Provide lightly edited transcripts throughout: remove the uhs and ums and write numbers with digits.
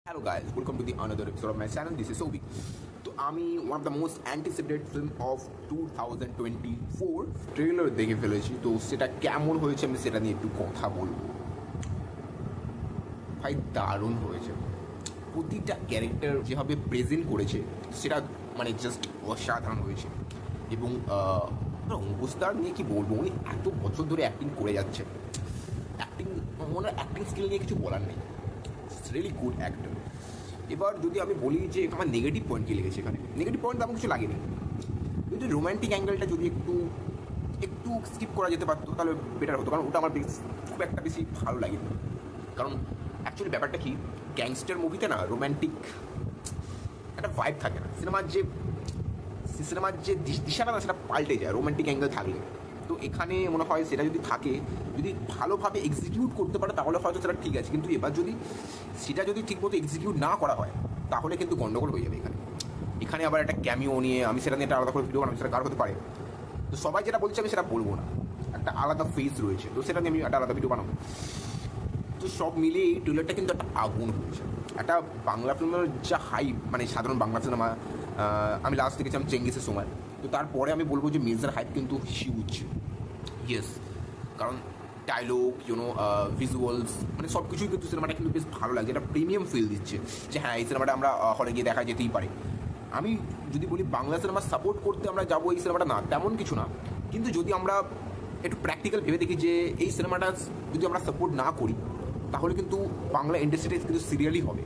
Hello guys, welcome to the another episode of my channel. This is Obi. তো আমি one of the most anticipated film of 2024 trailer দেখে ফেলেছি। তো সেটা কেমন হয়েছে আমি সেটা নিয়ে একটু কথা বলবো। ভাই দারুণ হয়েছে, প্রতিটা ক্যারেক্টার যেভাবে প্রেজেন্ট করেছে সেটা মানে জাস্ট অসাধারণ হয়েছে। এবং অঙ্কুশদার নিয়ে কি বলবো, উনি এত বছর ধরে অ্যাক্টিং করে যাচ্ছে, ওনার অ্যাক্টিং স্কিল নিয়ে কিছু বলার নেই। Really good actor. এবার যদি আমি বলি যে আমার নেগেটিভ পয়েন্ট কী লেগেছে, এখানে নেগেটিভ পয়েন্ট তেমন কিছু লাগেনি। যদি রোম্যান্টিক অ্যাঙ্গেলটা যদি একটু স্কিপ করা যেতে পারতো তাহলে বেটার হতো, কারণ ওটা আমার খুব একটা বেশি ভালো লাগেনি। কারণ অ্যাকচুয়ালি ব্যাপারটা কি, গ্যাংস্টার মুভিতে না রোম্যান্টিক একটা ভাইব থাকে না, সিনেমার যে দিশাটা না সেটা পাল্টে যায় রোম্যান্টিক অ্যাঙ্গেল থাকলে। তো এখানে মনে হয় সেটা যদি থাকে, যদি ভালোভাবে এক্সিকিউট করতে পারে তাহলে হয়তো সেটা ঠিক আছে, কিন্তু এবার যদি সেটা যদি ঠিকমতো এক্সিকিউট না করা হয় তাহলে কিন্তু গন্ডগোল হয়ে যাবে। এখানে আবার একটা ক্যামিও নিয়ে আমি সেটা নিয়ে একটা আলাদা করে ভিডিও বানাবো, সেটা কার হতে পারে। তো সবাই যেটা বলছে আমি সেটা বলবো না, একটা আলাদা ফেস রয়েছে, তো সেটা নিয়ে আমি একটা আলাদা ভিডিও বানাবো। তো সব মিলিয়ে এই ট্রেলারটা কিন্তু একটা আগুন হয়েছে। একটা বাংলা ফিল্মের যা হাইপ, মানে সাধারণ বাংলা সিনেমা আমি লাস্ট দেখেছিলাম চেঙ্গিসের সময়, তো তারপরে আমি বলবো যে মির্জার হাইপ কিন্তু হিউজ। ইয়েস, কারণ ডায়লগ ভিজুয়ালস মানে সব কিছুই কিন্তু সিনেমাটা কিন্তু বেশ ভালো লাগছে, একটা প্রিমিয়াম ফিল দিচ্ছে যে হ্যাঁ এই সিনেমাটা আমরা হলে গিয়ে দেখা যেতেই পারে। আমি যদি বলি বাংলা সিনেমা সাপোর্ট করতে আমরা যাবো এই সিনেমাটা, না তেমন কিছু না, কিন্তু যদি আমরা একটু প্র্যাকটিক্যাল ভেবে দেখি যে এই সিনেমাটা যদি আমরা সাপোর্ট না করি তাহলে কিন্তু বাংলা ইন্ডাস্ট্রিতে কিন্তু সিরিয়ালই হবে।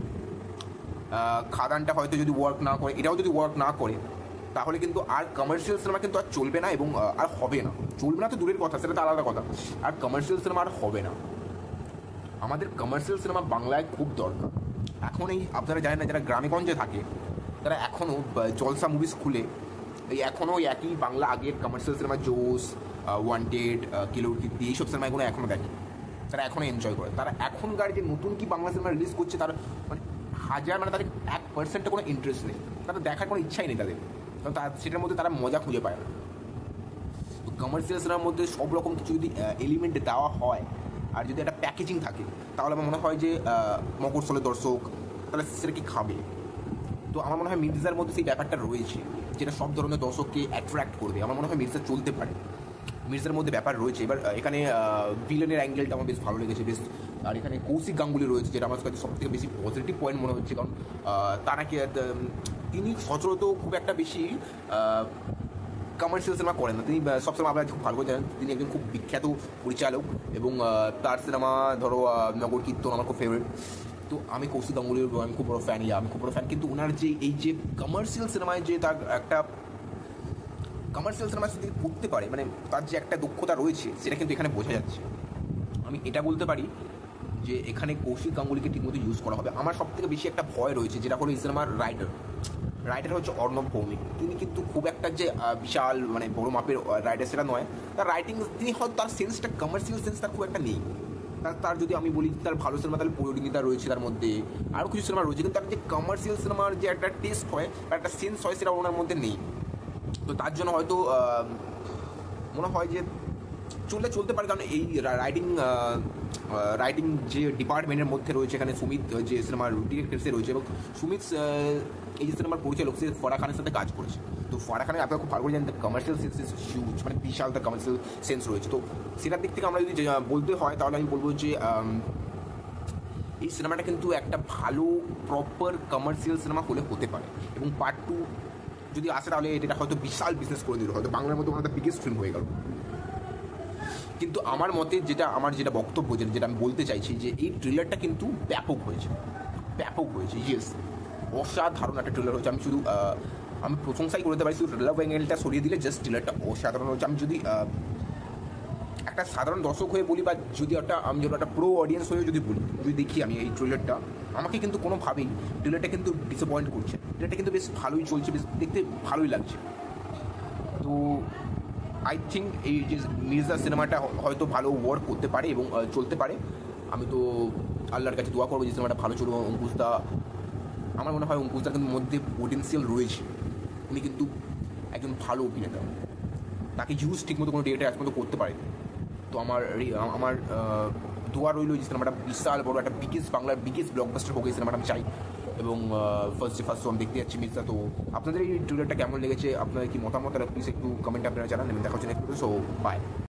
খাদানটা হয়তো যদি ওয়ার্ক না করে, এটাও যদি ওয়ার্ক না করে তাহলে কিন্তু আর কমার্শিয়াল সিনেমা কিন্তু আর চলবে না, এবং আর হবে না। চলবে না তো দূরের কথা, সেটা তো আলাদা কথা, আর কমার্শিয়াল সিনেমা আর হবে না। আমাদের কমার্শিয়াল সিনেমা বাংলায় খুব দরকার। এখন এই আপনারা জানেন না, যারা গ্রামেগঞ্জে থাকে তারা এখনও জলসা মুভিস খুলে এখনও একই বাংলা আগের কমার্শিয়াল সিনেমা জোস, ওয়ান্টেড, কিলোর কীর্তি এইসব সিনেমা এখনও দেখে, তারা এখনও এনজয় করে। তারা এখনকার যে নতুন কি বাংলা সিনেমা রিলিজ করছে তার মানে তাদের 1% কোনো ইন্টারেস্ট নেই, তাদের দেখার কোনো ইচ্ছাই নেই তাদের, কারণ সেটার মধ্যে তারা মজা খুঁজে পায় না। তো কমার্শিয়াল সিনেমার মধ্যে সব রকম কিছু যদি এলিমেন্ট দেওয়া হয় আর যদি একটা প্যাকেজিং থাকে তাহলে আমার মনে হয় যে মকরস্থলের দর্শক তাহলে সেটা কি খাবে। তো আমার মনে হয় মির্জার মধ্যে সেই ব্যাপারটা রয়েছে যেটা সব ধরনের দর্শককে অ্যাট্রাক্ট করবে। আমার মনে হয় মির্জা চলতে পারে, মির্জার মধ্যে ব্যাপার রয়েছে। এবার এখানে ভিলেনের অ্যাঙ্গেলটা আমার বেশ ভালো লেগেছে বেশ, আর এখানে কৌশিক গাঙ্গুলি রয়েছে যেটা আমার কাছে সবথেকে বেশি পজিটিভ পয়েন্ট মনে হচ্ছে, কারণ তিনি সচরাচর খুব একটা বেশি কমার্শিয়াল সিনেমা করেন না। তিনি সবসময় আপনারা খুব ভালো করে জানেন তিনি একজন খুব বিখ্যাত পরিচালক, এবং তার সিনেমা ধরো নগর কীর্তন আমার খুব ফেভারিট। তো আমি কৌশিক গাঙ্গুলির আমি খুব বড় ফ্যান, আমি খুব বড় ফ্যান, কিন্তু ওনার যে এই যে কমার্শিয়াল সিনেমায় যে তার একটা কমার্শিয়াল সিনেমা যদি করতে পারে, মানে তার যে একটা দক্ষতা রয়েছে সেটা কিন্তু এখানে বোঝা যাচ্ছে। আমি এটা বলতে পারি যে এখানে কৌশিক গাঙ্গুলিকে ঠিকমতো ইউজ করা হবে। আমার সবথেকে বেশি একটা ভয় রয়েছে, যেটা হলো এই সিনেমার রাইটার হচ্ছে অর্ণব ভৌমিক। তিনি কিন্তু খুব একটা যে বিশাল মানে বড় মাপের রাইটার সেটা নয়, তার রাইটিং তিনি হয়তো তার সেন্সটা কমার্শিয়াল সেন্স তার খুব একটা নেই। তার যদি আমি বলি তার ভালো সিনেমা তাহলে পরিণীতা রয়েছে, তার মধ্যে আরও কিছু সিনেমা রয়েছে, কিন্তু তার যে কমার্শিয়াল সিনেমার যে একটা টেস্ট হয় বা একটা সেন্স হয় সেটা ওনার মধ্যে নেই। তো তার জন্য হয়তো মনে হয় যে চলতে পারে, কারণ এই রাইটিং যে ডিপার্টমেন্টের মধ্যে রয়েছে এখানে সুমিত যে সিনেমার ডিরেক্টর সে রয়েছে, এবং সুমিত এই যে সিনেমার পরিচালক সে ফারাহ খানের সাথে কাজ করেছে। তো ফারাহ খানের আপনারা খুব ভালো করে জানেন কমার্শিয়াল সেন্স ইজ হিউজ, মানে বিশাল তার কমার্শিয়াল সেন্স রয়েছে। তো সেটার দিক থেকে আমরা যদি বলতে হয় তাহলে আমি বলবো যে এই সিনেমাটা কিন্তু একটা ভালো প্রপার কমার্শিয়াল সিনেমা হলে হতে পারে, এবং পার্ট 2 যদি আসে তাহলে এটা হয়তো বিশাল বিজনেস করে দিল, হয়তো বাংলার মধ্যে ওনার বিগেস্ট ফিল্ম হয়ে গেল। কিন্তু আমার মতে যেটা বক্তব্য যেটা আমি বলতে চাইছি যে এই ট্রেলারটা কিন্তু ব্যাপক হয়েছে। ইয়েস, অসাধারণ একটা ট্রেলার হয়েছে। আমি প্রশংসাই করতে পারি, শুধু ট্রেলার অ্যাঙ্গেলটা সরিয়ে দিলে জাস্ট ট্রেলারটা অসাধারণ হয়েছে। আমি যদি একটা সাধারণ দর্শক হয়ে বলি, বা যদি আমি একটা প্রো অডিয়েন্স হয়ে যদি দেখি আমি এই ট্রেলারটা, আমাকে কিন্তু কোনোভাবেই ট্রেলারটা কিন্তু ডিসঅ্যাপয়েন্ট করছে। ট্রেলারটা কিন্তু বেশ ভালোই চলছে, বেশ দেখতে ভালোই লাগছে। তো আই থিঙ্ক এই যে মির্জা সিনেমাটা হয়তো ভালো ওয়ার্ক করতে পারে এবং চলতে পারে। আমি তো আল্লাহর কাছে দোয়া করবো যে সিনেমাটা ভালো চলবে। অঙ্কুশদা, আমার মনে হয় অঙ্কুশদার কিন্তু মধ্যে পোটেন্সিয়াল রয়েছে, উনি কিন্তু একজন ভালো অভিনেতা, তাকে ইউজ ঠিকমতো কোনো ডিরেক্টর আজ পর্যন্ত করতে পারে। তো আমার দোয়া রইল যে সিনেমাটা বিশাল বড় একটা বাংলার বিগেস্ট ব্লকবাস্টার হোক, এই সিনেমাটা আমি চাই। এবং ফার্স্ট শো আমি দেখতে যাচ্ছি মির্জা। তো আপনাদের এই ট্রেলারটা কেমন লেগেছে, আপনাদের কি মতামত, প্লিজ একটু কমেন্টে আপনারা জানান। এবং দেখা হচ্ছে নেক্সট, সো বাই।